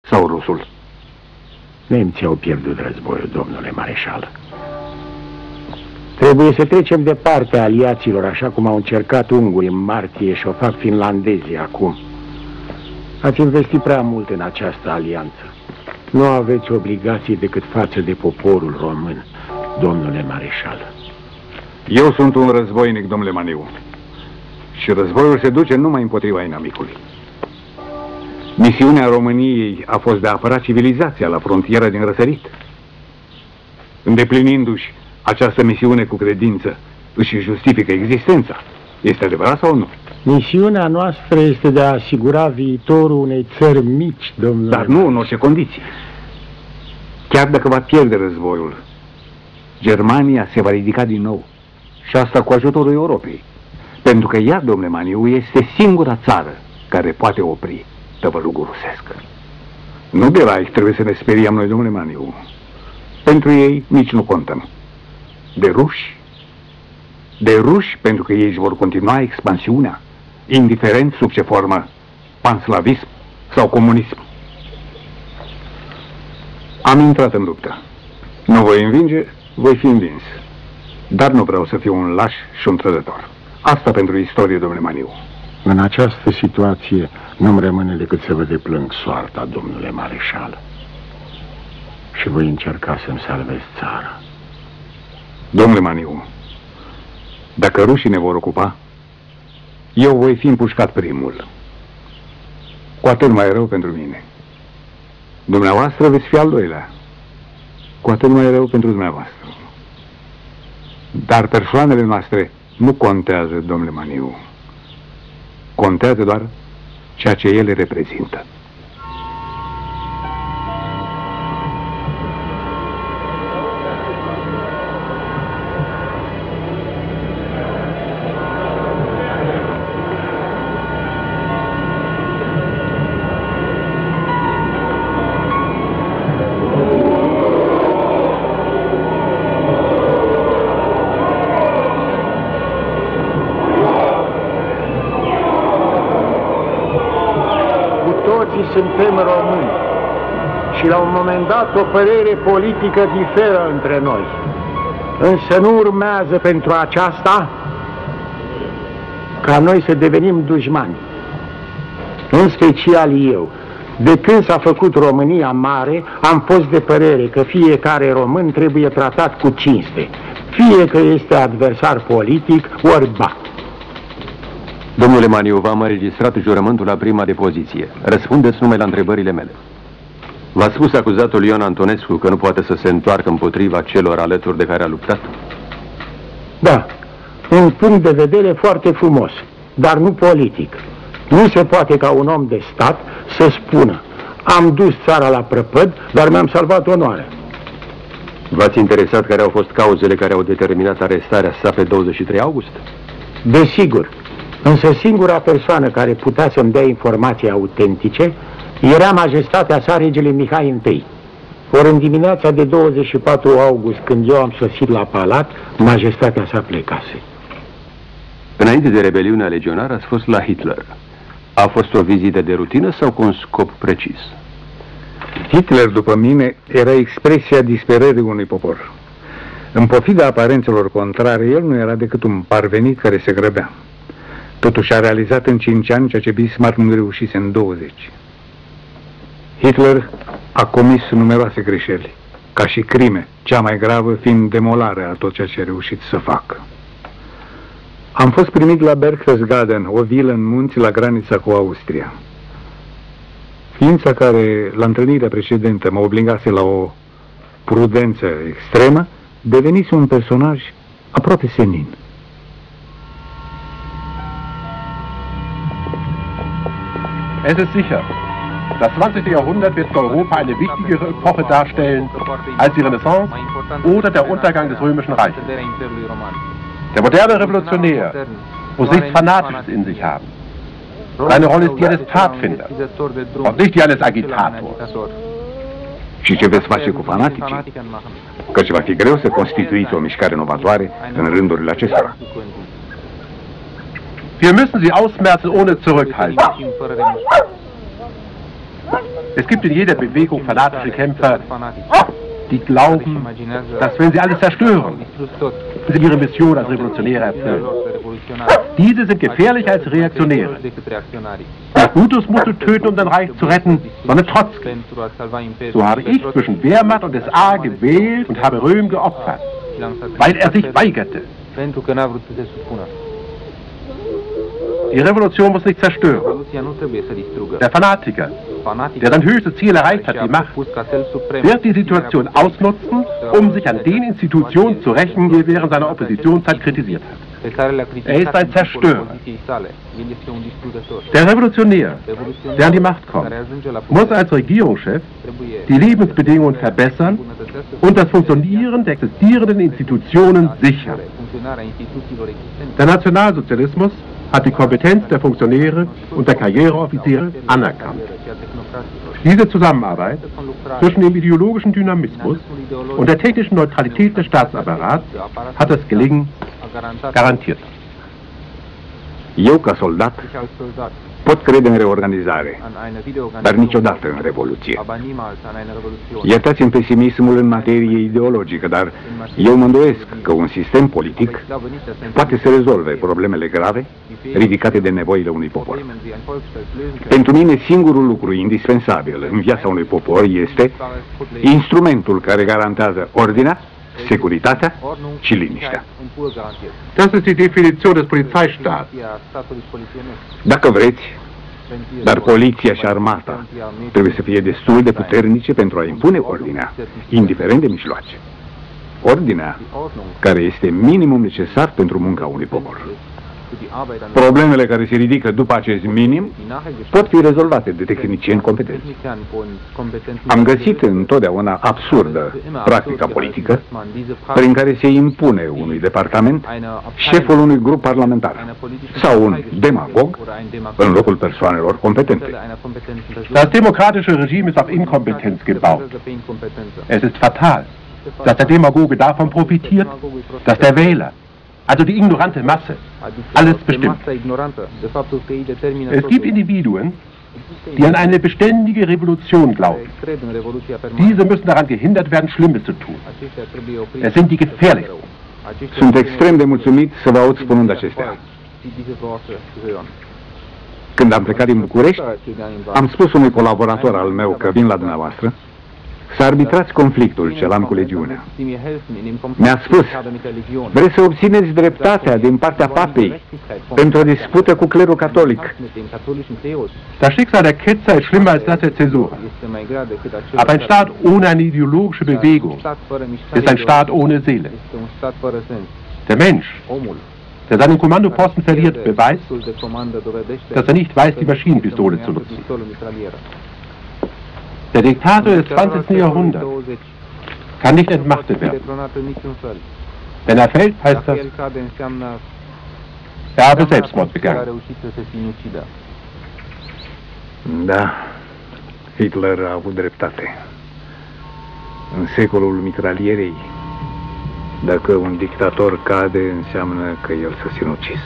sau rusul? Nemții au pierdut războiul, domnule mareșal. Trebuie să trecem de partea aliaților, așa cum au încercat ungurii în martie și o fac finlandezii acum. Ați investit prea mult în această alianță. Nu aveți obligații decât față de poporul român, domnule mareșal. Eu sunt un războinic, domnule Maniu. Și războiul se duce numai împotriva inamicului. Misiunea României a fost de a apăra civilizația la frontieră din răsărit. Îndeplinindu-și această misiune cu credință, își justifică existența. Este adevărat sau nu? Misiunea noastră este de a asigura viitorul unei țări mici, domnule. Dar nu în orice condiție. Chiar dacă va pierde războiul, Germania se va ridica din nou. Și asta cu ajutorul Europei. Pentru că ea, domnule Maniu, este singura țară care poate opri tăvălugul rusesc. Nu de Reich trebuie să ne speriem noi, domnule Maniu. Pentru ei nici nu contăm. De ruși? De ruși, pentru că ei își vor continua expansiunea, indiferent sub ce formă, panslavism sau comunism. Am intrat în luptă. Nu voi învinge, voi fi învins. Dar nu vreau să fiu un laș și un trădător. Asta pentru istorie, domnule Maniu. În această situație nu-mi rămâne decât să vă deplâng soarta, domnule mareșal. Și voi încerca să-mi salvez țara. Domnule Maniu, dacă rușii ne vor ocupa, eu voi fi împușcat primul. Cu atât mai rău pentru mine. Dumneavoastră veți fi al doilea. Cu atât mai rău pentru dumneavoastră. Dar persoanele noastre nu contează, domnule Maniu. Contează doar ceea ce ele reprezintă. Suntem români și la un moment dat o părere politică diferă între noi. Însă nu urmează pentru aceasta ca noi să devenim dușmani. În special eu. De când s-a făcut România mare, am fost de părere că fiecare român trebuie tratat cu cinste, fie că este adversar politic ori bat. Domnule Maniu, v-am înregistrat jurământul la prima depoziție. Răspundeți numai la întrebările mele. V-a spus acuzatul Ion Antonescu că nu poate să se întoarcă împotriva celor alături de care a luptat? Da, un punct de vedere foarte frumos, dar nu politic. Nu se poate ca un om de stat să spună: am dus țara la prăpăd, dar mi-am salvat onoarea. V-ați interesat care au fost cauzele care au determinat arestarea sa pe 23 august? Desigur. Însă singura persoană care putea să-mi dea informații autentice era majestatea sa, regele Mihai I. Ori în dimineața de 24 august, când eu am sosit la palat, majestatea sa plecase. Înainte de rebeliunea legionară ați fost la Hitler. A fost o vizită de rutină sau cu un scop precis? Hitler, după mine, era expresia disperării unui popor. În pofida aparențelor contrare, el nu era decât un parvenit care se grăbea. Totuși a realizat în 5 ani ceea ce Bismarck nu reușise în 20. Hitler a comis numeroase greșeli, ca și crime, cea mai gravă fiind demolarea a tot ceea ce a reușit să facă. Am fost primit la Berchtesgaden, o vilă în munți la granița cu Austria. Ființa care, la întâlnirea precedentă, mă obligase la o prudență extremă, devenise un personaj aproape senin. Es ist sicher, das 20. Jahrhundert wird für Europa eine wichtigere Epoche darstellen als die Renaissance oder der Untergang des Römischen Reiches. Der moderne Revolutionär muss nichts Fanatisches in sich haben. Seine Rolle ist die eines Pfadfinders und nicht die eines Agitators. Și ce veți face cu fanaticii? Căci va fi greu să constituiți o mișcare novatoare în rândurile acestora. Wir müssen sie ausmerzen ohne Zurückhaltung. Es gibt in jeder Bewegung fanatische Kämpfer, die glauben, dass wenn sie alles zerstören, sie ihre Mission als Revolutionäre erfüllen. Diese sind gefährlicher als Reaktionäre. Hutus musste töten, um dein Reich zu retten, sondern Trotzki. So habe ich zwischen Wehrmacht und SA gewählt und habe Röhm geopfert, weil er sich weigerte. Die Revolution muss nicht zerstören. Der Fanatiker, der sein höchstes Ziel erreicht hat, die Macht, wird die Situation ausnutzen, um sich an den Institutionen zu rächen, die er während seiner Oppositionszeit kritisiert hat. Er ist ein Zerstörer. Der Revolutionär, der an die Macht kommt, muss als Regierungschef die Lebensbedingungen verbessern und das Funktionieren der existierenden Institutionen sichern. Der Nationalsozialismus hat die Kompetenz der Funktionäre und der Karriereoffiziere anerkannt. Diese Zusammenarbeit zwischen dem ideologischen Dynamismus und der technischen Neutralität des Staatsapparats hat das Gelingen garantiert. Eu, ca soldat, pot crede în reorganizare, dar niciodată în revoluție. Iertați-mi pesimismul în materie ideologică, dar eu mă îndoiesc că un sistem politic poate să rezolve problemele grave ridicate de nevoile unui popor. Pentru mine, singurul lucru indispensabil în viața unui popor este instrumentul care garantează ordinea, securitatea și liniștea. Das ist die Definition des Polizeistaats. Dacă vreți, dar poliția și armata trebuie să fie destul de puternice pentru a impune ordinea, indiferent de mijloace. Ordinea care este minimum necesar pentru munca unui popor. Problemele care se ridică după acest minim pot fi rezolvate de tehnicieni competenți. Am găsit întotdeauna absurdă practica politică prin care se impune unui departament șeful unui grup parlamentar sau un demagog în locul persoanelor competente. Das demokratische Regime ist auf Inkompetenz gebaut. Es ist fatal, dass der Demagoge davon profitiert, dass der Wähler, also die ignorante Masse, alles bestimmt. Es gibt Individuen, die an eine beständige Revolution glauben. Diese müssen daran gehindert werden, Schlimmes zu tun. Es sind die gefährlichsten. Sunt extrem de mulțumit să vă aud spunând acestea. Când am plecat din București, am spus unui colaborator al meu că vin la dumneavoastră să arbitrați conflictul ce l-am cu legiunea. Mi-a spus, vreți să obțineți dreptatea din partea papei pentru o dispută cu clerul catolic. Das Schicksal der Ketzer ist schlimmer als das der Zäsur. Aber ein Staat ohne eine ideologische Bewegung ist ein Staat ohne Seele. Der Mensch, der seinen Kommandoposten verliert, beweist, dass er nicht weiß, die Maschinenpistole zu nutzen. Der Diktator des 20. Jahrhunderts kann nicht entmachtet werden. Wenn er fällt, heißt das, er habe Selbstmord begangen. Da, Hitler a avut dreptate. În secolul mitralierei, dacă un dictator cade, înseamnă că el s-a sinucis.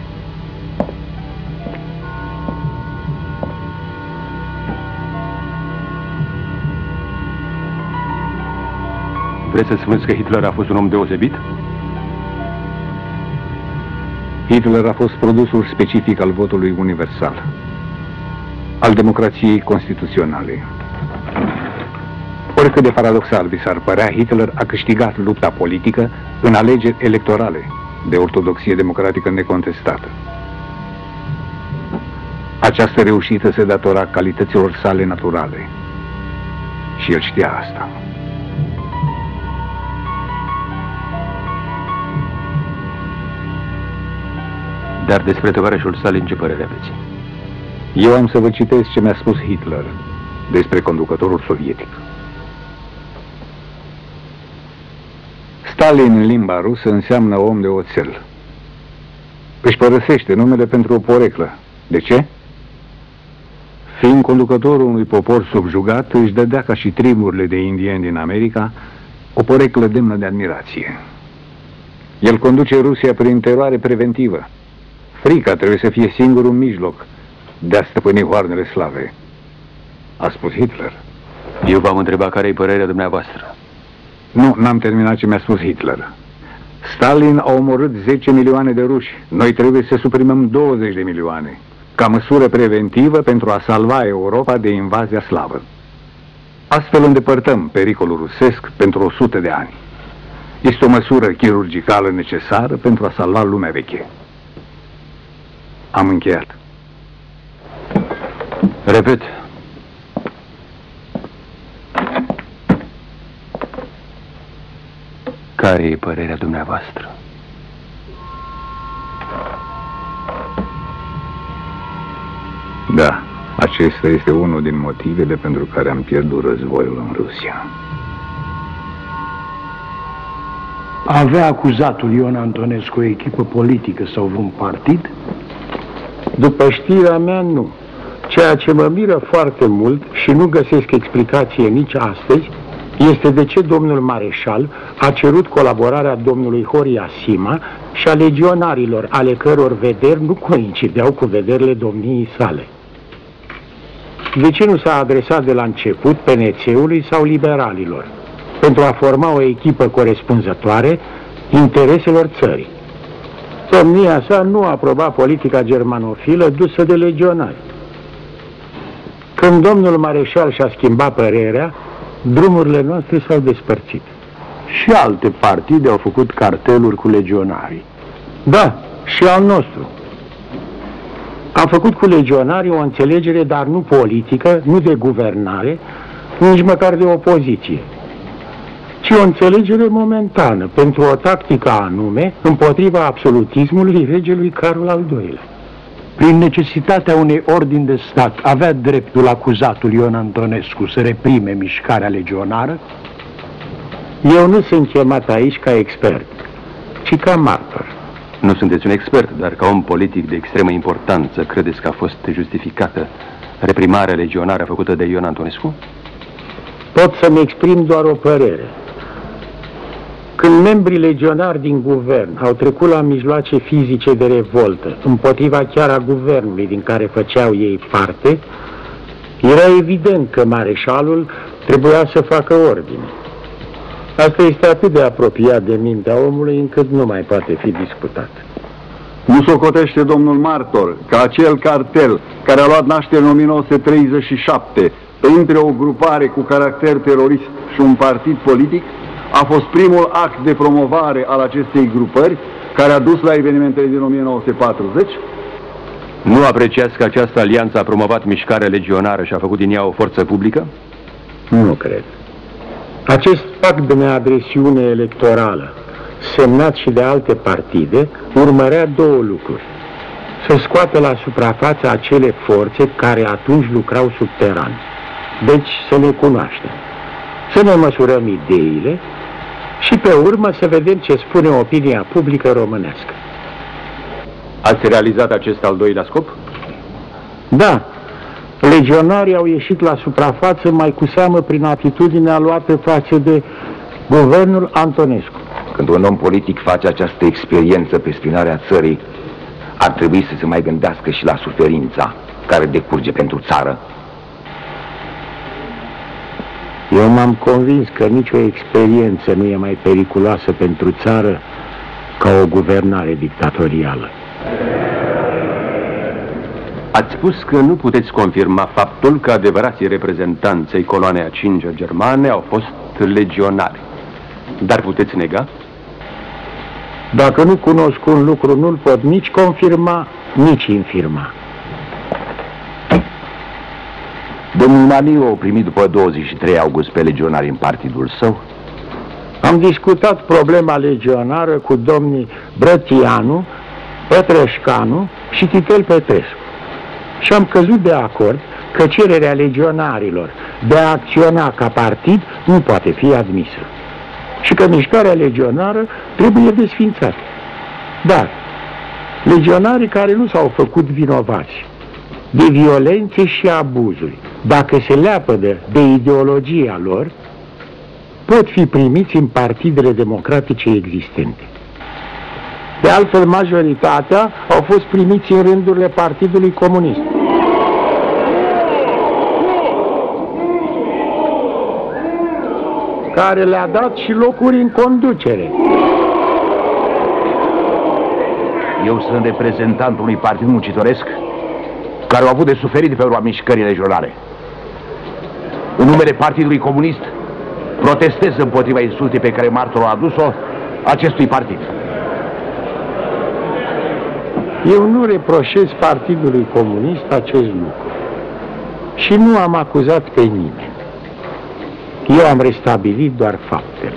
Vreți să spuneți că Hitler a fost un om deosebit? Hitler a fost produsul specific al votului universal, al democrației constituționale. Oricât de paradoxal vi s-ar părea, Hitler a câștigat lupta politică în alegeri electorale de ortodoxie democratică necontestată. Această reușită se datora calităților sale naturale și el știa asta. Dar despre tovarășul Stalin ce părere aveți? Eu am să vă citesc ce mi-a spus Hitler despre conducătorul sovietic. Stalin în limba rusă înseamnă om de oțel. Își părăsește numele pentru o poreclă. De ce? Fiind conducătorul unui popor subjugat, își dădea ca și triburile de indieni din America o poreclă demnă de admirație. El conduce Rusia prin teroare preventivă. Frica trebuie să fie singurul mijloc de a stăpâni hoarnele slave. a spus Hitler. Eu v-am întrebat care e părerea dumneavoastră. Nu, n-am terminat ce mi-a spus Hitler. Stalin a omorât 10 milioane de ruși. Noi trebuie să suprimăm 20 de milioane, ca măsură preventivă pentru a salva Europa de invazia slavă. Astfel îndepărtăm pericolul rusesc pentru 100 de ani. Este o măsură chirurgicală necesară pentru a salva lumea veche. Am încheiat. Repet. Care e părerea dumneavoastră? Da, acesta este unul din motivele pentru care am pierdut războiul în Rusia. Avea acuzatul Ion Antonescu o echipă politică sau vreun partid? După știrea mea, nu. Ceea ce mă miră foarte mult și nu găsesc explicație nici astăzi este de ce domnul mareșal a cerut colaborarea domnului Horia Sima și a legionarilor, ale căror vederi nu coincideau cu vederile domniei sale. De ce nu s-a adresat de la început PNC-ului sau liberalilor, pentru a forma o echipă corespunzătoare intereselor țării? Domnia sa nu aproba politica germanofilă dusă de legionari. Când domnul mareșal și-a schimbat părerea, drumurile noastre s-au despărțit. Și alte partide au făcut carteluri cu legionarii. Da, și al nostru. Am făcut cu legionarii o înțelegere, dar nu politică, nu de guvernare, nici măcar de opoziție, ci o înțelegere momentană, pentru o tactică anume, împotriva absolutismului regelui Carol al II-lea. Prin necesitatea unei ordini de stat, avea dreptul acuzatul Ion Antonescu să reprime mișcarea legionară? Eu nu sunt chemat aici ca expert, ci ca martor. Nu sunteți un expert, dar ca om politic de extremă importanță, credeți că a fost justificată reprimarea legionară făcută de Ion Antonescu? Pot să-mi exprim doar o părere. Când membrii legionari din guvern au trecut la mijloace fizice de revoltă, împotriva chiar a guvernului din care făceau ei parte, era evident că mareșalul trebuia să facă ordine. Asta este atât de apropiat de mintea omului încât nu mai poate fi discutat. Nu socotește domnul martor că acel cartel care a luat naștere în 1937 între o grupare cu caracter terorist și un partid politic a fost primul act de promovare al acestei grupări care a dus la evenimentele din 1940? Nu apreciați că această alianță a promovat mișcarea legionară și a făcut din ea o forță publică? Nu cred. Acest pact de neadresiune electorală, semnat și de alte partide, urmărea două lucruri. Să scoată la suprafață acele forțe care atunci lucrau subteran. Deci să ne cunoaștem, să ne măsurăm ideile și pe urmă să vedem ce spune opinia publică românească. Ați realizat acest al doilea scop? Da. Legionarii au ieșit la suprafață mai cu seamă prin atitudinea luată față de guvernul Antonescu. Când un om politic face această experiență pe spinarea țării, ar trebui să se mai gândească și la suferința care decurge pentru țară. Eu m-am convins că nicio experiență nu e mai periculoasă pentru țară ca o guvernare dictatorială. Ați spus că nu puteți confirma faptul că adevărații reprezentanței coloanei a 5-a germane au fost legionari. Dar puteți nega? Dacă nu cunosc un lucru, nu-l pot nici confirma, nici infirma. Domnul Maniu a primit după 23 august pe legionari în partidul său? Am discutat problema legionară cu domnii Brătianu, Pătrășcanu și Titel Petrescu. Și am căzut de acord că cererea legionarilor de a acționa ca partid nu poate fi admisă și că mișcarea legionară trebuie desființată. Dar legionarii care nu s-au făcut vinovați de violențe și abuzuri, dacă se leapădă de ideologia lor, pot fi primiți în partidele democratice existente. De altfel, majoritatea au fost primiți în rândurile Partidului Comunist. care le-a dat și locuri în conducere. Eu sunt reprezentantul unui partid muncitoresc care au avut de suferit de pe urma mișcării regionale. În numele Partidului Comunist protestez împotriva insultei pe care martorul a adus-o acestui partid. Eu nu reproșez Partidului Comunist acest lucru și nu am acuzat pe nimeni. Eu am restabilit doar faptele.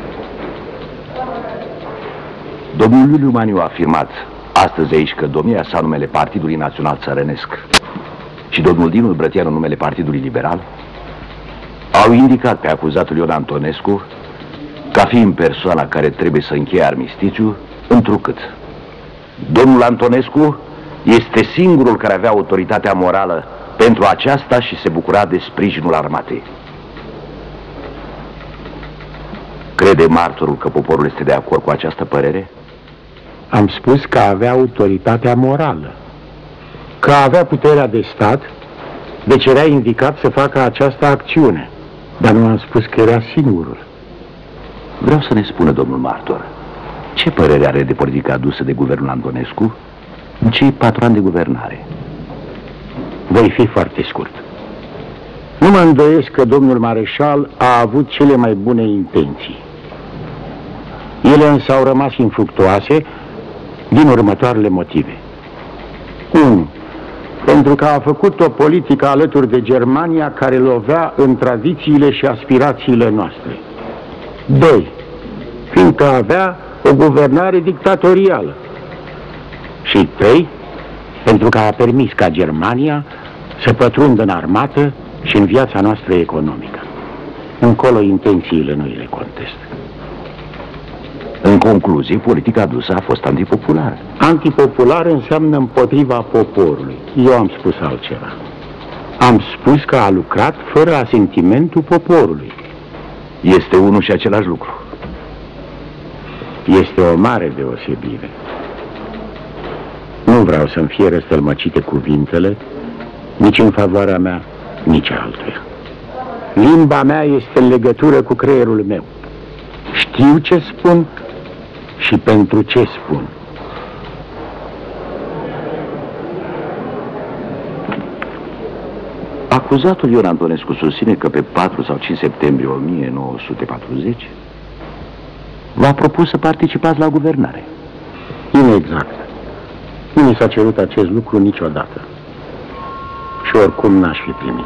Domnul Iuliu Maniu a afirmat astăzi aici că domnia sa numele Partidului Național Țărănesc și domnul Dinu Brătianu numele Partidului Liberal au indicat pe acuzatul Ion Antonescu ca fiind persoana care trebuie să încheie armistițiu, întrucât domnul Antonescu este singurul care avea autoritatea morală pentru aceasta și se bucura de sprijinul armatei. Crede martorul că poporul este de acord cu această părere? Am spus că avea autoritatea morală, că avea puterea de stat, deci era indicat să facă această acțiune, dar nu am spus că era singurul. Vreau să ne spună domnul martor, ce părere are de politica adusă de guvernul Antonescu în cei 4 ani de guvernare? Voi fi foarte scurt. Nu mă îndoiesc că domnul mareșal a avut cele mai bune intenții. Ele însă au rămas infructuoase din următoarele motive. 1. Pentru că a făcut o politică alături de Germania care lovea în tradițiile și aspirațiile noastre. 2. Fiindcă avea o guvernare dictatorială. Și 3. Pentru că a permis ca Germania să pătrundă în armată și în viața noastră economică. Încolo intențiile nu le contest. În concluzie, politica adusă a fost antipopulară. Antipopular înseamnă împotriva poporului. Eu am spus altceva. Am spus că a lucrat fără asentimentul poporului. Este unul și același lucru. Este o mare deosebire. Nu vreau să-mi fie răstălmăcite cuvintele, nici în favoarea mea, nici altuia. Limba mea este în legătură cu creierul meu. Știu ce spun și pentru ce spun. Acuzatul Ion Antonescu susține că pe 4 sau 5 septembrie 1940 v-a propus să participați la guvernare. Inexact. Nu mi s-a cerut acest lucru niciodată. Și oricum n-aș fi primit.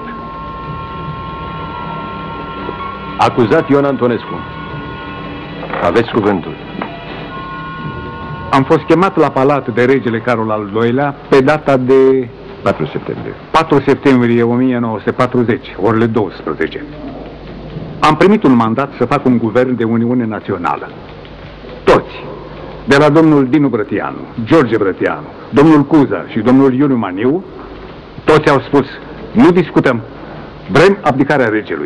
Acuzat Ion Antonescu. Aveți cuvântul. Am fost chemat la palat de regele Carol al II-lea pe data de 4 septembrie. 4 septembrie 1940, orele 12. Am primit un mandat să fac un guvern de Uniune Națională. Toți, de la domnul Dinu Brătianu, George Brătianu, domnul Cuza și domnul Iuliu Maniu, toți au spus, nu discutăm, vrem abdicarea regelui.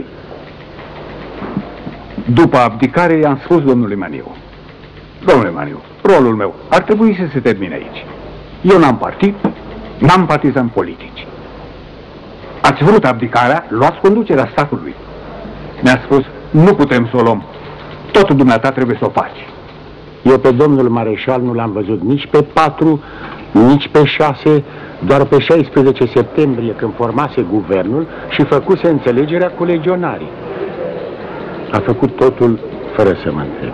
După abdicare i-am spus domnului Maniu, domnule Maniu, rolul meu ar trebui să se termine aici. Eu n-am partid, n-am partizani politici. Ați vrut abdicarea, luați conducerea statului. Mi-a spus, nu putem să o luăm, tot dumneata trebuie să o faci. Eu pe domnul mareșal nu l-am văzut nici pe 4, nici pe 6, doar pe 16 septembrie când formase guvernul și făcuse înțelegerea cu legionarii. A făcut totul fără să mă întreb.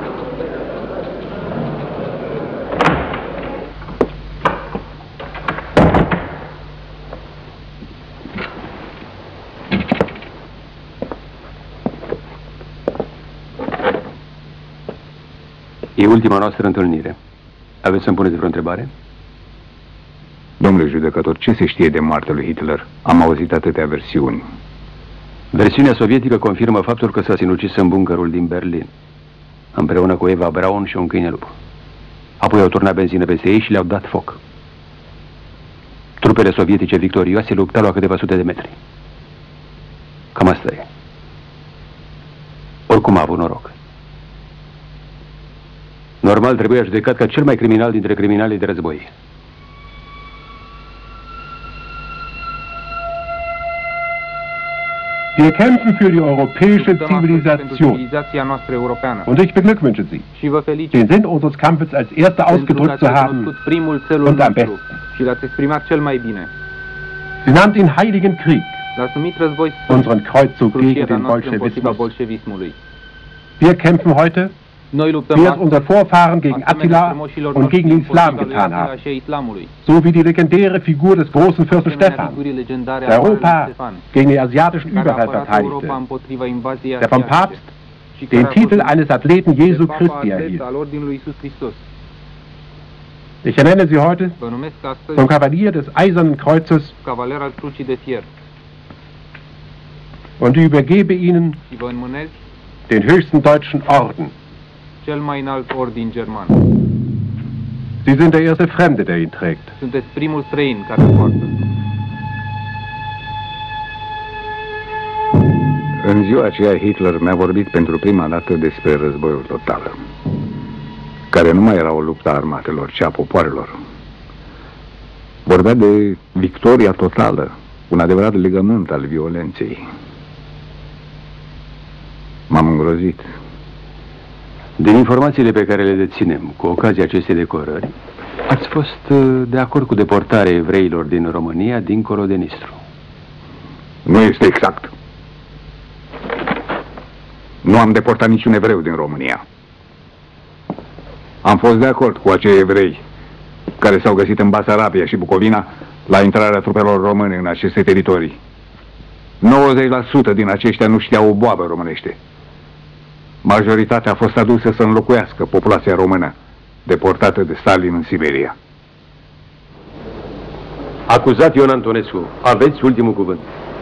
E ultima noastră întâlnire. Aveți să-mi puneți vreo întrebare? Domnule judecător, ce se știe de moartea lui Hitler? Am auzit atâtea versiuni. Versiunea sovietică confirmă faptul că s-a sinucis în buncărul din Berlin, împreună cu Eva Braun și un câine lup. Apoi au turnat benzină peste ei și le-au dat foc. Trupele sovietice victorioase luptau la câteva sute de metri. Cam asta e. Oricum a avut noroc. Normal trebuia judecat ca cel mai criminal dintre criminalii de război. Wir kämpfen für die europäische Zivilisation. Und ich beglückwünsche Sie, den Sinn unseres Kampfes als Erster ausgedrückt zu haben und am besten. Sie nannten den Heiligen Krieg, unseren Kreuzzug gegen den Bolschewismus. Wir kämpfen heute, wie es unsere Vorfahren gegen Attila und gegen den Islam getan haben. So wie die legendäre Figur des großen Fürsten Stephan, der Europa gegen den asiatischen Überfall verteidigte, der vom Papst den Titel eines Athleten Jesu Christi erhielt. Ich ernenne Sie heute zum Kavalier des Eisernen Kreuzes und übergebe Ihnen den höchsten deutschen Orden. Sie sind der erste Fremde, der ihn trägt. În ziua aceea Hitler mi-a vorbit pentru prima dată despre războiul total, care nu mai era o luptă a armatelor, ci a popoarelor. Vorbea de victoria totală, un adevărat legământ al violenței. M-am îngrozit. Din informațiile pe care le deținem cu ocazia acestei decorări, ați fost de acord cu deportarea evreilor din România dincolo de Nistru. Nu este exact. Nu am deportat niciun evreu din România. Am fost de acord cu acei evrei care s-au găsit în Basarabia și Bucovina la intrarea trupelor române în aceste teritorii. 90% din aceștia nu știau o boabă românește. Majoritatea a fost adusă să înlocuiască populația română deportată de Stalin în Siberia. Acuzat Ion Antonescu, aveți ultimul cuvânt.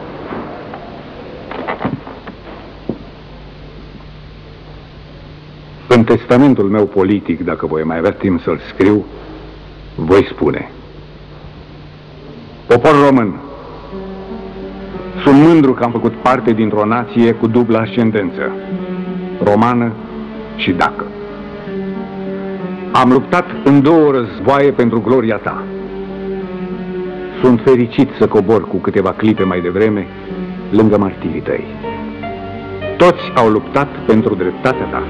În testamentul meu politic, dacă voi mai avea timp să-l scriu, voi spune: popor român, sunt mândru că am făcut parte dintr-o nație cu dublă ascendență, romană și dacă. Am luptat în două războaie pentru gloria ta. Sunt fericit să cobor cu câteva clipe mai devreme lângă martirii tăi. Toți au luptat pentru dreptatea ta.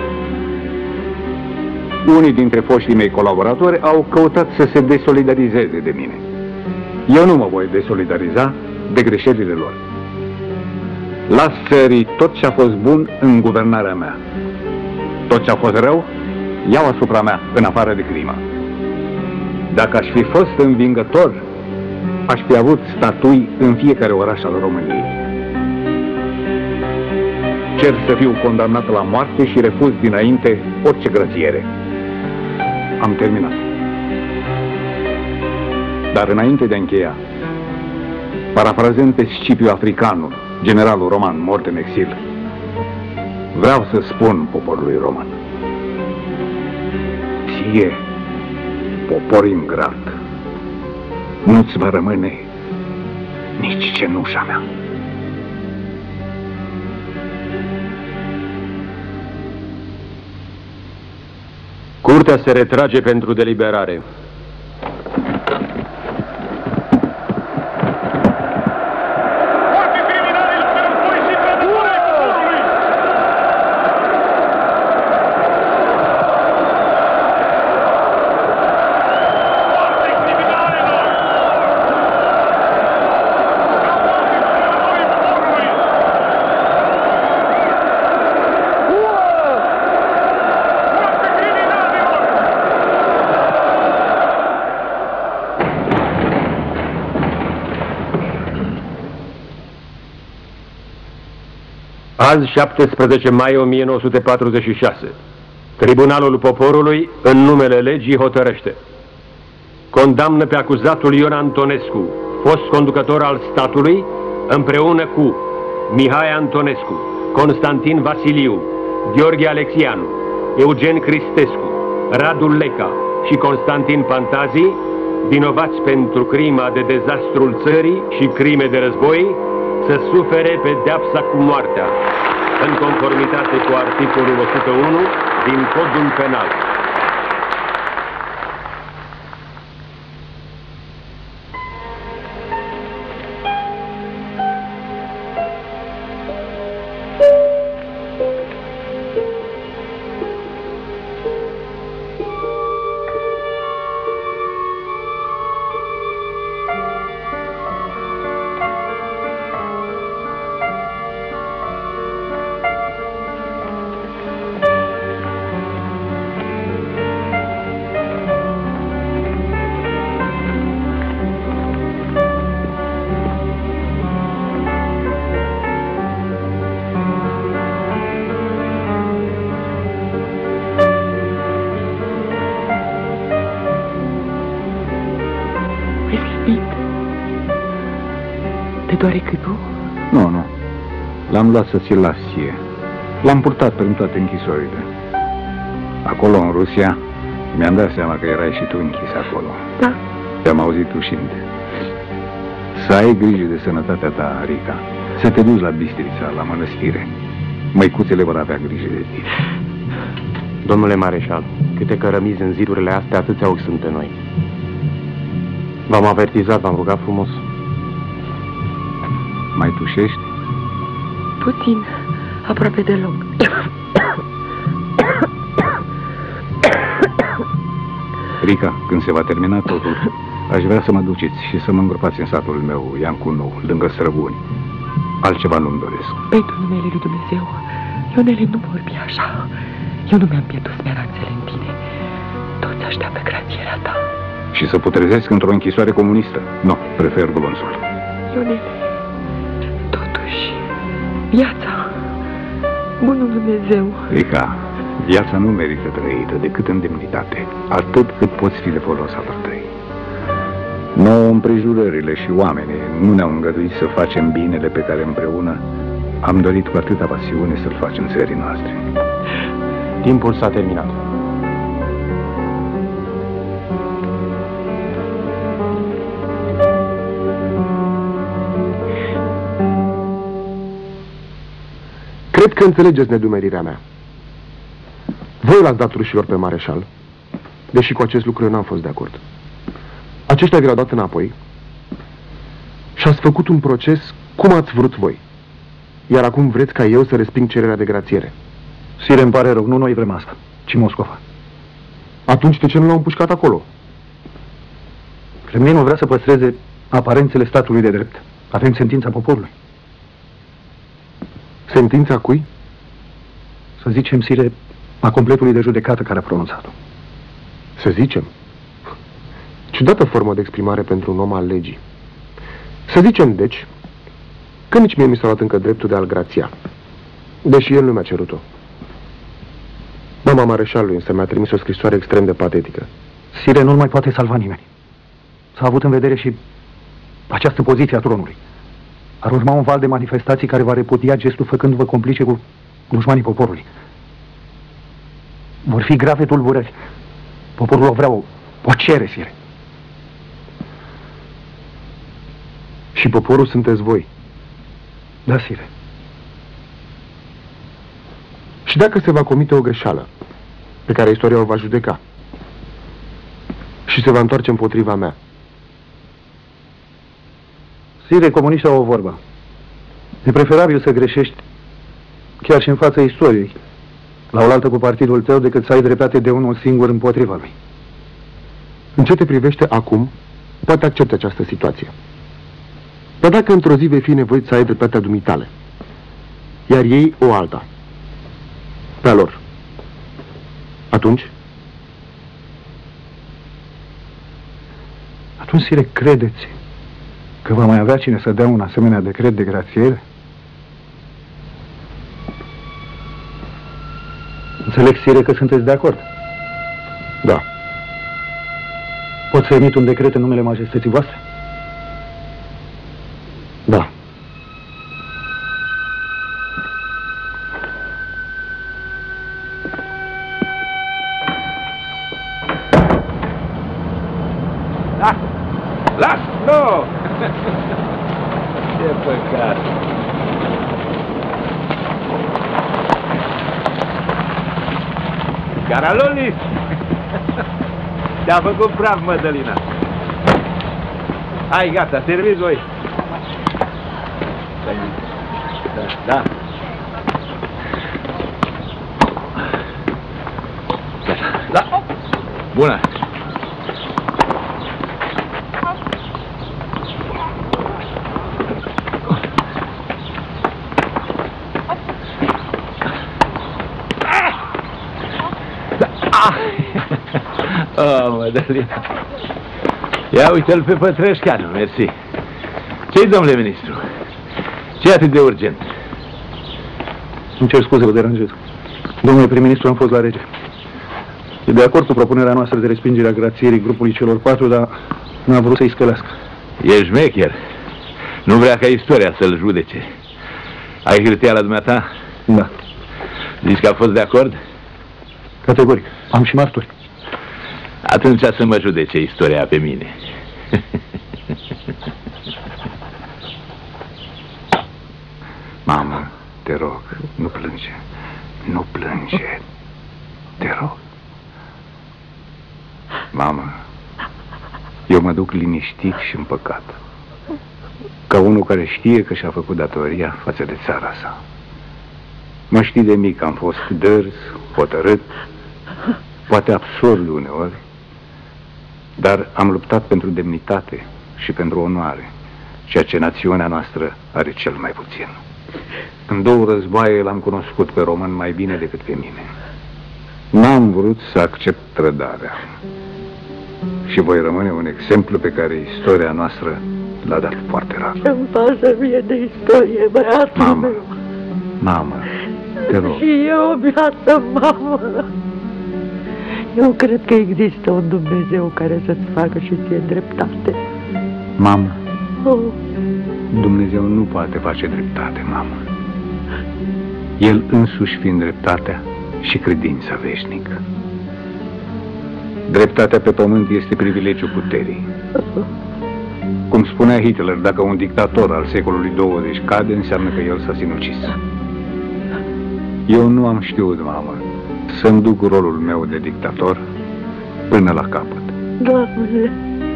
Unii dintre foștii mei colaboratori au căutat să se desolidarizeze de mine. Eu nu mă voi desolidariza de greșelile lor. Las țării tot ce a fost bun în guvernarea mea. Tot ce a fost rău, iau asupra mea, în afară de crimă. Dacă aș fi fost învingător, aș fi avut statui în fiecare oraș al României. Cer să fiu condamnat la moarte și refuz dinainte orice grațiere. Am terminat. Dar înainte de a încheia, parafrazând pe Scipiu Africanul, generalul roman mort în exil, vreau să spun poporului român: ție, popor ingrat, nu-ți va rămâne nici cenușa mea. Curtea se retrage pentru deliberare. Azi, 17 mai 1946, Tribunalul Poporului, în numele legii, hotărăște: condamnă pe acuzatul Ion Antonescu, fost conducător al statului, împreună cu Mihai Antonescu, Constantin Vasiliu, Gheorghe Alexianu, Eugen Cristescu, Radu Leca și Constantin Pantazi, vinovați pentru crima de dezastrul țării și crime de război, să sufere pedeapsa cu moartea, în conformitate cu articolul 101 din Codul Penal. doare câtul? Nu. L-am luat să ți-l las ție. L-am purtat prin toate închisorile. Acolo, în Rusia, mi-am dat seama că erai și tu închis acolo. Da. Te-am auzit ușind. Să ai grijă de sănătatea ta, Rica. Să te duci la Bistrița, la mănăstire. Măicuțele vor avea grijă de tine. Domnule mareșal, câte cărămizi în zidurile astea, atâția ochi sunt pe noi. V-am avertizat, v-am rugat frumos. Mai tușești? Puțin, aproape deloc. Rica, când se va termina totul, aș vrea să mă duceți și să mă îngropați în satul meu, Iancu Nou, lângă Străbuni. Altceva nu-mi doresc. Pentru numele lui Dumnezeu, Ionele, nu vorbi așa. Eu nu mi-am pierdut speranțele în tine. Toți așteaptă grațierea ta. Și să putrezesc într-o închisoare comunistă? Nu, prefer glonțul. Ionele, totuși, viața, bunul Dumnezeu. Rica, viața nu merită trăită decât în demnitate, atât cât poți fi de folos alor tăi. Nouă împrejurările și oamenii nu ne-au îngăduit să facem binele pe care împreună am dorit cu atâta pasiune să-l facem țării noastre. Timpul s-a terminat. Cred că înțelegeți nedumerirea mea. Voi l-ați dat rușilor pe mareșal, deși cu acest lucru eu n-am fost de acord. Aceștia vi l-au dat înapoi și ați făcut un proces cum ați vrut voi. Iar acum vreți ca eu să resping cererea de grațiere. Sire, îmi pare rău, nu noi vrem asta, ci Moscova. Atunci de ce nu l-au împușcat acolo? Kremlinul vrea să păstreze aparențele statului de drept. Avem sentința poporului. Sentința cui? Să zicem, Sire, a completului de judecată care a pronunțat-o. Să zicem? Ciudată formă de exprimare pentru un om al legii. Să zicem, deci, că nici mie mi s-a luat încă dreptul de a-l grația, deși el nu mi-a cerut-o. Mama mareșalului însă mi-a trimis o scrisoare extrem de patetică. Sire, nu-l mai poate salva nimeni. S-a avut în vedere și această poziție a tronului. Ar urma un val de manifestații care va repudia gestul făcându-vă complice cu dușmanii poporului. Vor fi grave tulburări. Poporul o vrea, o cere, Sire. Și poporul sunteți voi. Da, Sire. Și dacă se va comite o greșeală, pe care istoria o va judeca, și se va întoarce împotriva mea? Sire, comuniștii au o vorbă. E preferabil să greșești chiar și în fața istoriei, la oaltă cu partidul tău, decât să ai dreptate de unul singur împotriva lui. În ce te privește acum, poate accepte această situație. Dar dacă într-o zi vei fi nevoit să ai dreptatea dumitale, iar ei o alta, pe-a lor, atunci? Atunci, Sire, credeți că va mai avea cine să dea un asemenea decret de grațiere? Înțeleg, Sire, că sunteți de acord. Da. Pot să emit un decret în numele majestății voastre? Da. Las! Nu! Ce păcat! Caralonis! Te-a făcut praf, Mădălina! Hai, gata, serviți voi! Da. Da. Bună! Oh, Mădălina. Ia uite-l pe Pătrășcanu, mersi. Ce-i, domnule ministru? Ce-i atât de urgent? Îmi cer scuze, vă deranjez. Domnule prim-ministru, am fost la rege. E de acord cu propunerea noastră de respingere a grațierii grupului celor 4, dar n-a vrut să-i scălească. E șmecher. Nu vrea ca istoria să-l judece. Ai hârtia la dumneata? Da. Zici că a fost de acord? Categoric. Am și martori. Atunci să mă judece istoria pe mine. Mamă, te rog, nu plânge. Nu plânge. Te rog. Mamă, eu mă duc liniștit și împăcat. Ca unul care știe că și-a făcut datoria față de țara sa. Mă știi de mic, am fost dârs, hotărât, poate absurd uneori, dar am luptat pentru demnitate și pentru onoare, ceea ce națiunea noastră are cel mai puțin. În 2 războaie l-am cunoscut pe român mai bine decât pe mine. N-am vrut să accept trădarea și voi rămâne un exemplu pe care istoria noastră l-a dat foarte rar. Îmi pasă mie de istorie, băiatul meu. Mamă, te rog. Și eu o viață, mamă. Eu cred că există un Dumnezeu care să-ți facă și ție dreptate. Mamă, Dumnezeu nu poate face dreptate, mamă. El însuși fiind dreptatea și credința veșnică. Dreptatea pe pământ este privilegiul puterii. Cum spunea Hitler, dacă un dictator al secolului 20 cade, înseamnă că el s-a sinucis. Eu nu am știut, mamă, să-mi duc rolul meu de dictator până la capăt. Doamne!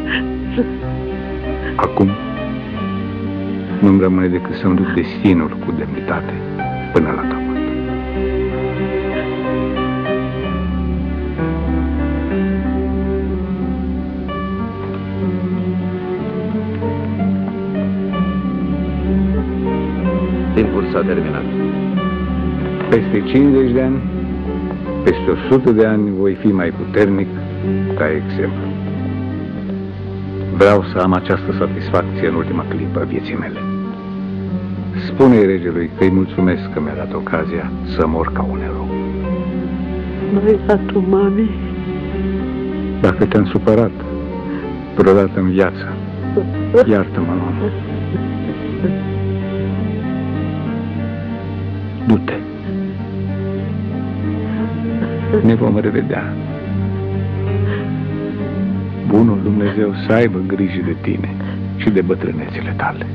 Acum nu-mi rămâne decât să-mi duc destinul cu demnitate până la capăt. Timpul s-a terminat. Peste 50 de ani, peste 100 de ani voi fi mai puternic ca exemplu. Vreau să am această satisfacție în ultima clipă a vieții mele. Spune-i regelui că îi mulțumesc că mi-a dat ocazia să mor ca un erou. Băiatul, mami. Dacă te-am supărat vreodată în viață, iartă-mă, mamă. Du-te. Ne vom revedea. Bunul Dumnezeu să aibă grijă de tine și de bătrânețile tale.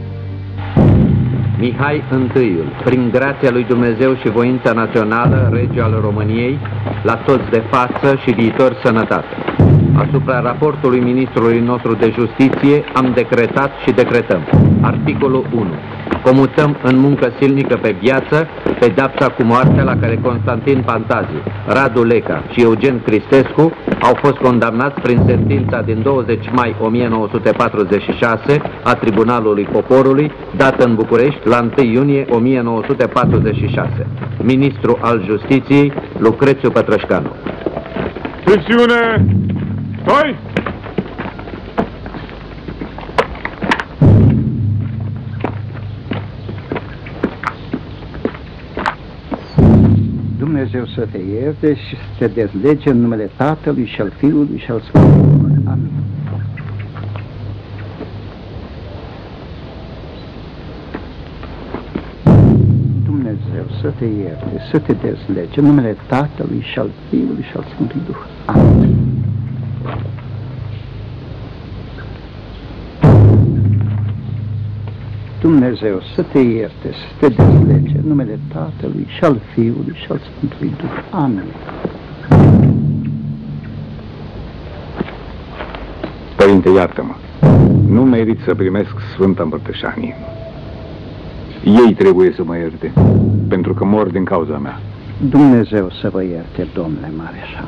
Mihai I, prin grația lui Dumnezeu și voința națională, rege al României, la toți de față și viitor sănătate. Asupra raportului ministrului nostru de justiție am decretat și decretăm. Articolul 1. Comutăm în muncă silnică pe viață pedapsa cu moartea la care Constantin Pantazi, Radu Leca și Eugen Cristescu au fost condamnați prin sentința din 20 mai 1946 a Tribunalului Poporului, dată în București la 1 iunie 1946. Ministru al Justiției, Lucrețiu Pătrășcanu. Tensiune! Stai! Dumnezeu să te ierte și să te dezlege în numele Tatălui și al Fiului și al Sfântului. Amin. Dumnezeu să te ierte, să te dezlege în numele Tatălui și al Fiului și al Sfântului Duh. Amin. Dumnezeu să te ierte, să te dezlege în numele Tatălui și al Fiului și al Sfântului Duh. Amin. Părinte, iartă-mă. Nu merit să primesc Sfânta Împărtășanie. Ei trebuie să mă ierte, pentru că mor din cauza mea. Dumnezeu să vă ierte, domnule mareșal.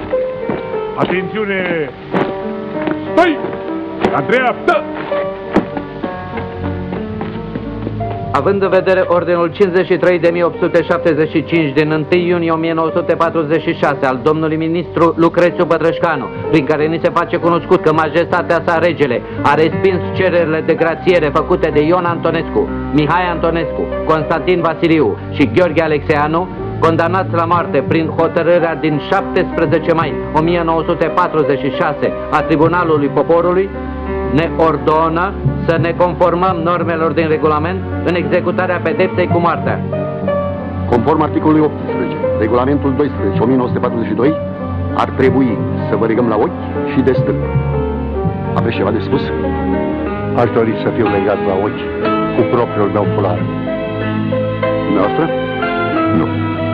Atențiune! Stai! La dreapta! Având în vedere ordinul 53.875 din 1 iunie 1946 al domnului ministru Lucrețiu Bătrășcanu, prin care ni se face cunoscut că majestatea sa regele a respins cererile de grațiere făcute de Ion Antonescu, Mihai Antonescu, Constantin Vasiliu și Gheorghe Alexeanu, condamnați la moarte prin hotărârea din 17 mai 1946 a Tribunalului Poporului, ne ordonă să ne conformăm normelor din regulament în executarea pedepsei cu moartea. Conform articolului 18, regulamentul 12/1942, ar trebui să vă legăm la ochi și de stâlp. Aveți ceva de spus? Aș dori să fiu legat la ochi cu propriul meu fular. Noastră? Nu.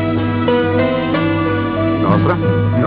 Noastră? Nu.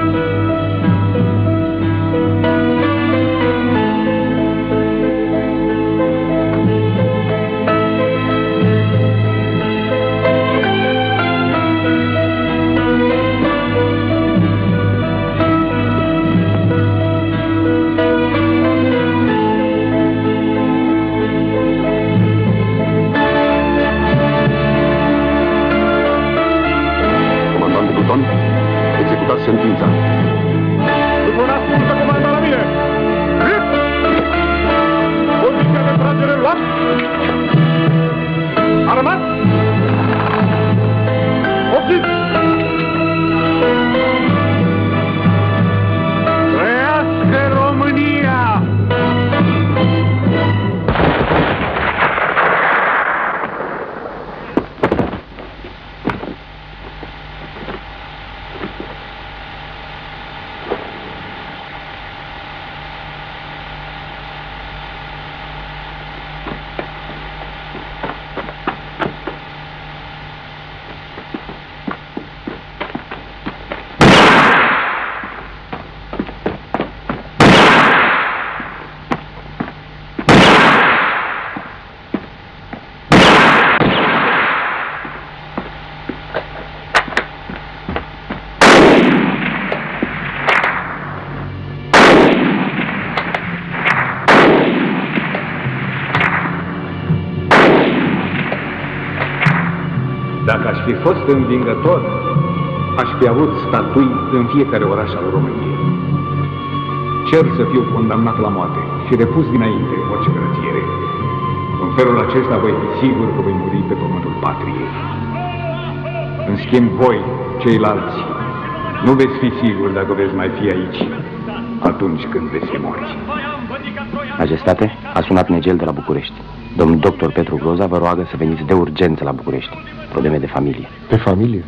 Executați sentința. După un ascultă comanda la mine! Poziția de tragere luat! Armat! Ochiți! Trăiască România! Dacă aș fi fost învingător, aș fi avut statui în fiecare oraș al României. Cer să fiu condamnat la moarte și repus dinainte orice grațiere. În felul acesta voi fi sigur că voi muri pe pământul patriei. În schimb, voi, ceilalți, nu veți fi siguri dacă veți mai fi aici atunci când veți fi morți. Majestate, a sunat Negel de la București. Domnul doctor Petru Groza vă roagă să veniți de urgență la București. Probleme de familie. De familie?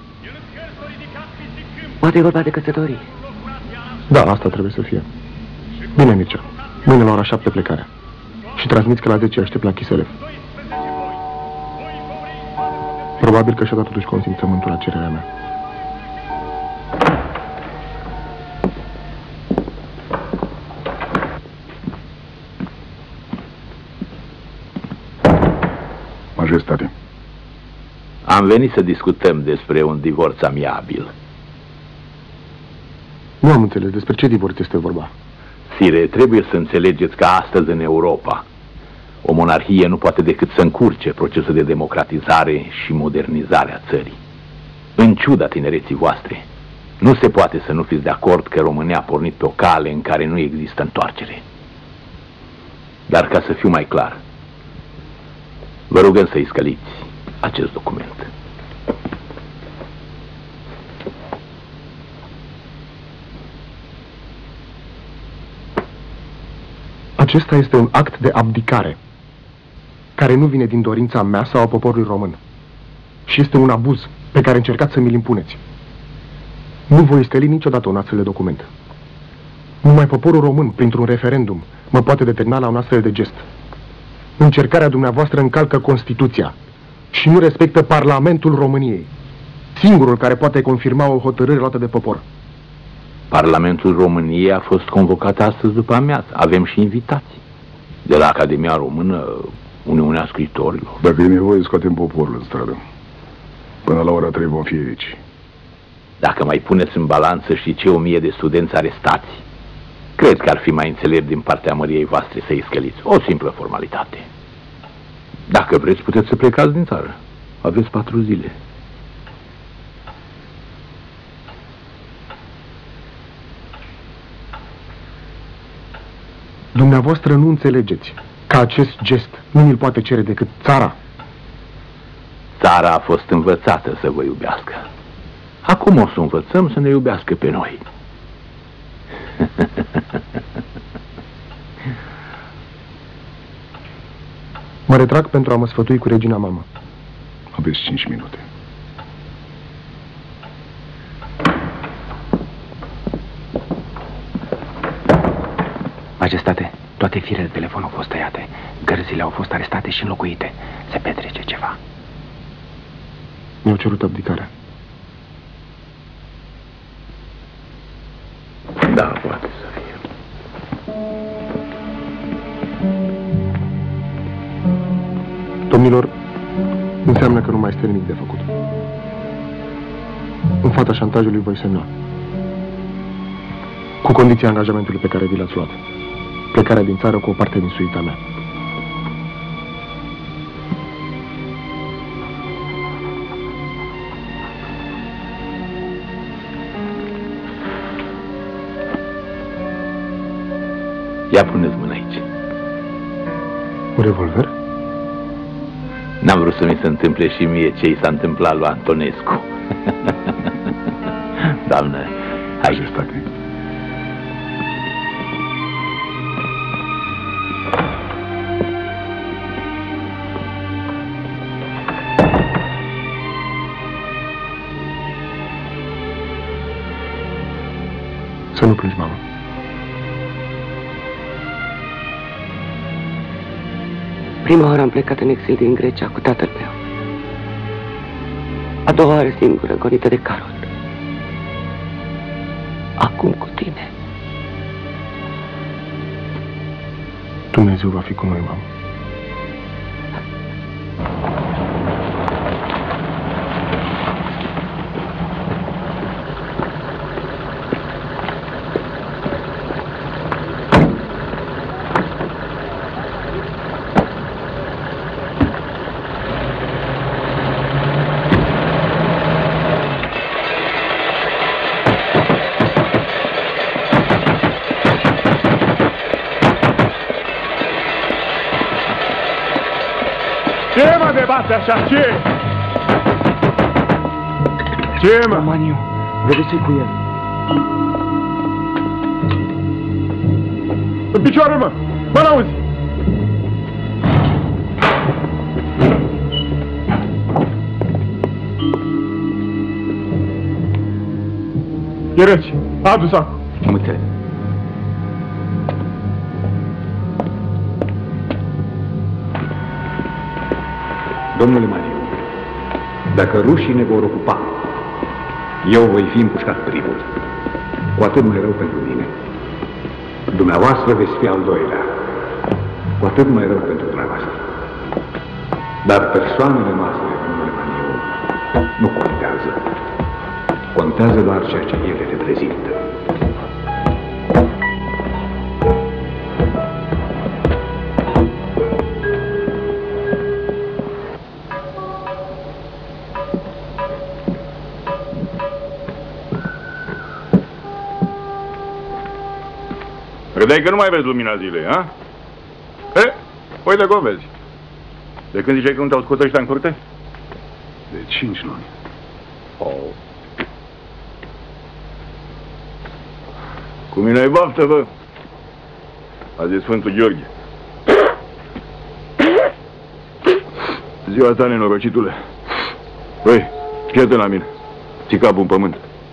Poate e vorba de căsătorii. Da, asta trebuie să fie. Bine, Mircea. Mâine la ora 7 plecarea. Și transmiți că la 10 aștept la Chiselef. Probabil că și-a dat totuși consimțământul la cererea mea. Majestate. Am venit să discutăm despre un divorț amiabil. Nu am înțeles despre ce divorț este vorba. Sire, trebuie să înțelegeți că astăzi în Europa o monarhie nu poate decât să încurce procesul de democratizare și modernizare a țării. În ciuda tinereții voastre, nu se poate să nu fiți de acord că România a pornit pe o cale în care nu există întoarcere. Dar ca să fiu mai clar, vă rugăm să-i scăliți acest document. Acesta este un act de abdicare, care nu vine din dorința mea sau a poporului român. Și este un abuz pe care încercați să mi-l impuneți. Nu voi stăli niciodată un astfel de document. Numai poporul român, printr-un referendum, mă poate determina la un astfel de gest. Încercarea dumneavoastră încalcă Constituția și nu respectă Parlamentul României, singurul care poate confirma o hotărâre luată de popor. Parlamentul României a fost convocat astăzi după amiază. Avem și invitații de la Academia Română, Uniunea Scriitorilor. Dacă e nevoie, scoatem poporul în stradă. Până la ora 3 vom fi aici. Dacă mai puneți în balanță și cei 1000 de studenți arestați, cred că ar fi mai înțelept din partea măriei voastre să-i scăliți. O simplă formalitate. Dacă vreți, puteți să plecați din țară. Aveți 4 zile. Dumneavoastră nu înțelegeți că acest gest nu îl poate cere decât țara. Țara a fost învățată să vă iubească. Acum o să învățăm să ne iubească pe noi. Mă retrag pentru a mă sfătui cu regina mamă. Aveți 5 minute. Majestate, toate firele de telefon au fost tăiate. Gărzile au fost arestate și înlocuite. Se petrece ceva. Mi-au cerut abdicarea. Da, poate să fie. Domnilor, înseamnă că nu mai este nimic de făcut. În fața șantajului voi semna. Cu condiția angajamentului pe care vi l-ați luat. Plecarea din țară cu o parte din suita mea. Ia puneți mâna aici. Un revolver? N-am vrut să mi se întâmple și mie ce i s-a întâmplat lui Antonescu. Doamnă, hai. State. Să nu plângi, mamă. Prima oară am plecat în exil din Grecia cu tatăl meu. A doua oară singură, gonită de Carol. Acum cu tine. Dumnezeu va fi cu noi, mamă. Ce mă debate așa? Ce? Ce, mă? Romaniu, vedeți-i cu el. În picioare, mă! Mă n-auzi! E rece. Adu sacul. Am înțeles. Domnule Mariu, dacă rușii ne vor ocupa, eu voi fi împușcat primul. Cu atât mai rău pentru mine. Dumneavoastră veți fi al doilea. Cu atât mai rău pentru dumneavoastră. Dar persoanele noastre, domnule Mariu, nu contează. Contează doar ceea ce ele reprezintă. Credeai că nu mai vezi lumina zilei, a? Uite că o vezi. De când ziceai că nu te-au scos ăștia în curte? De 5 luni. Oh. Cu mine e baftă, bă. Azi e Sfântul Gheorghe. Ziua ta, nenorocitule. Băi, fii la mine. Ții capul în pământ.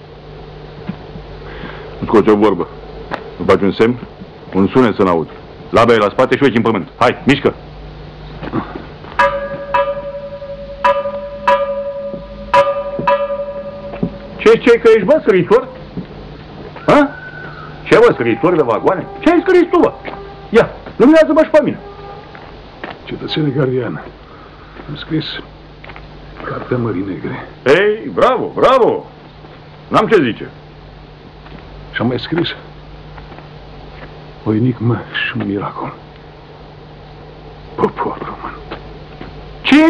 Nu scoți o vorbă. Nu faci un semn? Un sunet să n-aud. Labia e la spate și ochi în pământ. Hai, mișcă! Ce că ești, bă, scriitor? Ha? Ce, bă, scriitor de vagoane? Ce ai scris tu, bă? Ia, luminează-mă și pe mine. Cetățene gardian, am scris Cartea Mării Negre. Ei, bravo, bravo! N-am ce zice. Și am mai scris o enigmă și un miracol. Popor român,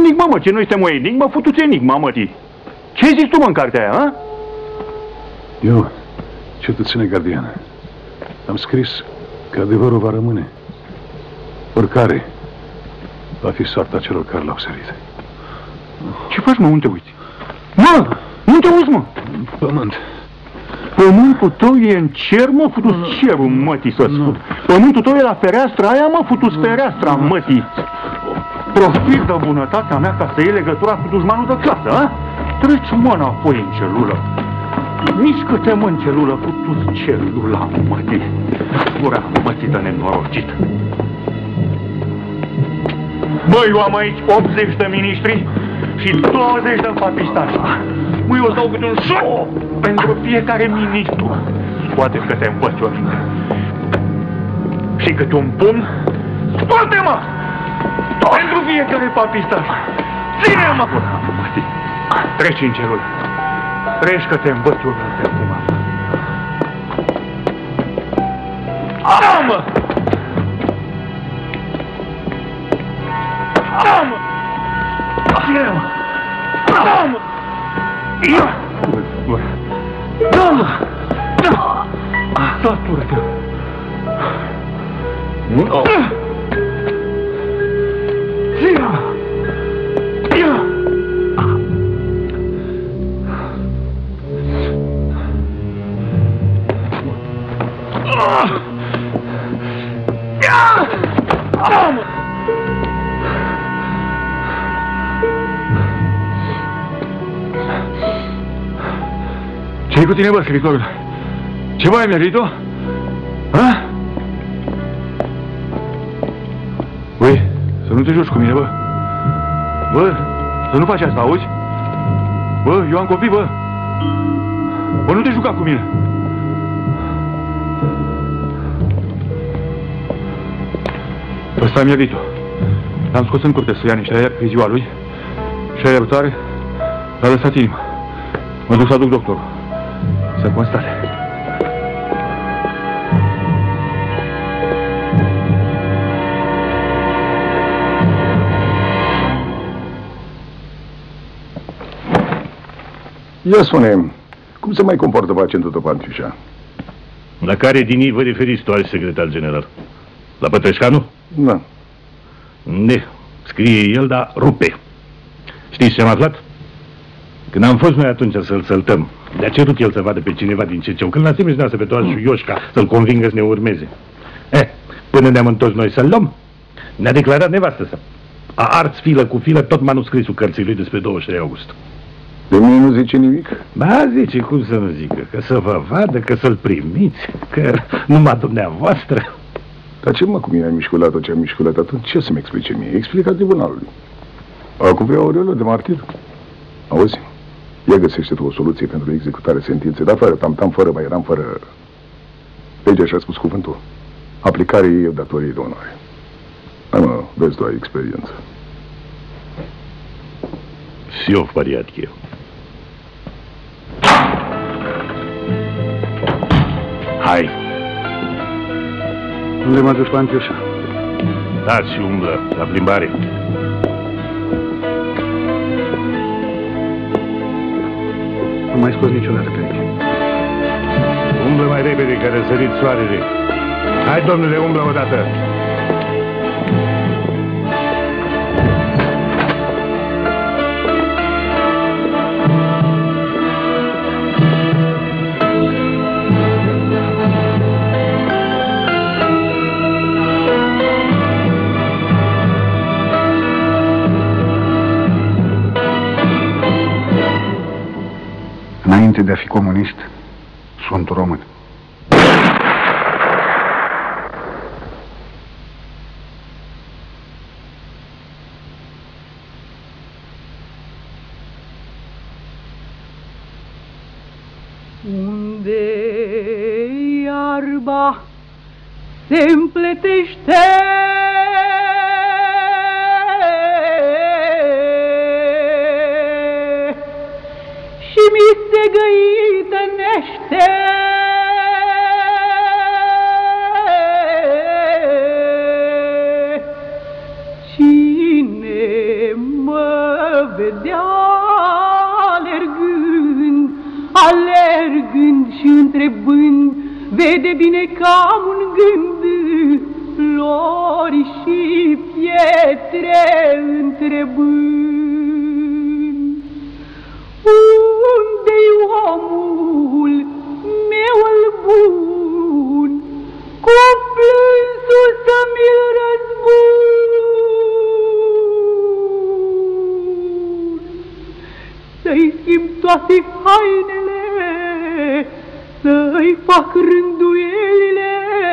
enigmă, mă? Ce noi suntem o enigmă? Futu-ți enigma, mătii. Ce zici tu, mă, în cartea aia, a? Eu, cetățene gardiană, am scris că adevărul va rămâne. Oricare va fi soarta celor care l-au sărit. Ce faci, mă? Unde te uiți? Mă! Unde te uiți, mă? Pământ. Pământul tău e în cer, mă, futu-ți cerul, mătii, să spun. Pământul tău e la fereastra aia, mă, futu-ți fereastra, mătii. Profit de bunătatea mea ca să iei legătura cu dușmanul de clasă, a? Treci mă înapoi în celulă. Mișcă-te, mă, în celulă, futu-ți celula, mătii. Gura, mătii de nenorocit. Bă, eu am aici 80 de miniștri și 20 de papistași. Mă, eu îți dau câte un șoc pentru fiecare ministru. Poate că te învăț o minte. Și câte un pumn, scoate-mă! Pentru fiecare papistaș. Ține-mă acolo! Treci în celulă. Treci că te învăț eu pe acum. Da, mă! Da, mă! Ține-mă! Da, mă! Ia! Da, mă! Da! Satură-te! Ține-mă! Ia! Ia! Da, mă! Ce-i cu tine, bă, scriitorul? Ce mai ai mierit-o? Ha? Băi, să nu te joci cu mine, bă. Bă, să nu faci asta, auzi? Bă, eu am copii, bă. Bă, nu te juca cu mine. Ăsta am mierit-o. L-am scos în curte să ia niște aer pe ziua lui și aia răbdare l-a lăsat inima. Mă duc să aduc doctorul. Să constate. Ia spune, cum se mai comportă pacientul tău, Pantiușa? La care din ei vă referiți tu, al secretar general? La Pătrășcanu? Da. Ne, scrie el, dar rupe. Știți ce am aflat? Când am fost noi atunci să-l săltăm, de-a cerut el să vadă pe cineva din CCU, când l-a trimis dumneavoastră pe toată și Ioșca să-l convingă să ne urmeze. Până ne-am întors noi să-l luăm, ne-a declarat nevastă să a ars filă cu filă tot manuscrisul cărții lui despre 23 august. De mine nu zice nimic? Ba, zice, cum să nu zică, că să vă vadă, că să-l primiți, că numai dumneavoastră. Dar ce mă, cu mine ai mișculat tot ce am mișculat atunci? Ce să-mi explice mie? Explica tribunalului. Acum vrea aureolă de martir. Auzi? Ea găsește tu o soluție pentru executare sentinței, dar fără tam-tam, fără bairam, fără... Legea și-a spus cuvântul. Aplicarea ei e datorie de onoare. Hai mă, vezi tu, ai experiență. Și-o făriat eu. Hai. Unde mă duci, Pantiușa? Dați și umblă, la plimbare. Nu mai scos niciodată pe aici. Umblă mai repede, că a răsărit soarele. Hai, domnule, umblă odată. Înainte de a fi comunist, sunt român. Unde iarba se împletește și mi se găitănește cine mă întrebând, vede bine că am un gând, flori și pietre întrebând. Unde-i omul meu bun, cu plânsul să mi-l răzbun, să-i schimb toate hainele, să-i fac rânduielile,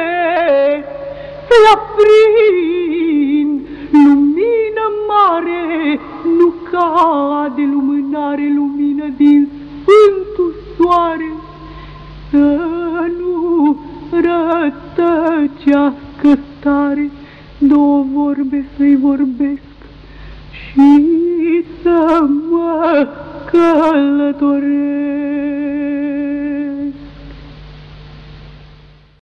să-i aprind lumină mare, nu cade lumânare, lumină din sfântul soare, să nu rătăcească tare, două vorbe să-i vorbesc și să mă călătoresc.